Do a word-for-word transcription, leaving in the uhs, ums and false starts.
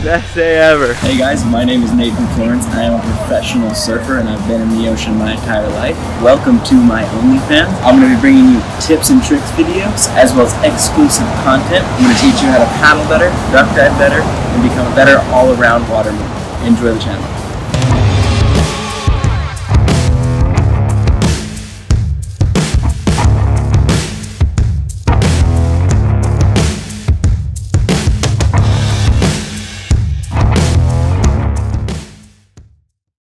Best day ever. Hey guys, my name is Nathan Florence. I am a professional surfer and I've been in the ocean my entire life. Welcome to my OnlyFans. I'm going to be bringing you tips and tricks videos as well as exclusive content. I'm going to teach you how to paddle better, duck dive better, and become a better all-around waterman. Enjoy the channel.